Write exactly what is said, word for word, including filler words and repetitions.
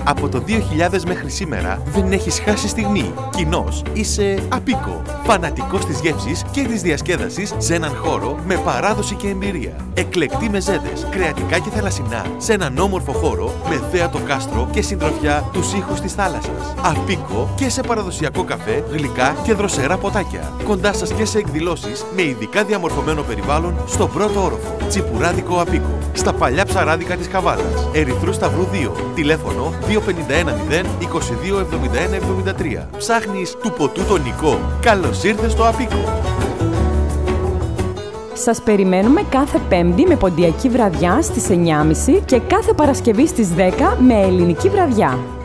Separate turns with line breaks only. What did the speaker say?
Από το δύο χιλιάδες μέχρι σήμερα δεν έχεις χάσει στιγμή. Κοινός είσαι Απίκο. Φανατικός της γεύσης και της διασκέδασης σε έναν χώρο με παράδοση και εμπειρία. Εκλεκτοί μεζέδες, κρεατικά και θαλασσινά σε έναν όμορφο χώρο με θέα το κάστρο και συντροφιά τους ήχους της θάλασσας. Απίκο και σε παραδοσιακό καφέ, γλυκά και δροσερά ποτάκια. Κοντά σας και σε εκδηλώσεις με ειδικά διαμορφωμένο περιβάλλον στον πρώτο όροφο. Τσιπουράδικο Απίκο. Στα παλιά ψαράδικα της Καβάλας. Ερυθρού Σταυρού δύο. Τηλέφωνο δύο πέντε ένα μηδέν είκοσι δύο εβδομήντα ένα εβδομήντα τρία. Ψάχνεις του ποτού τονικό? Καλώς ήρθες στο Απίκο.
Σας περιμένουμε κάθε Πέμπτη με ποντιακή βραδιά στις εννιά και μισή και κάθε Παρασκευή στις δέκα με ελληνική βραδιά.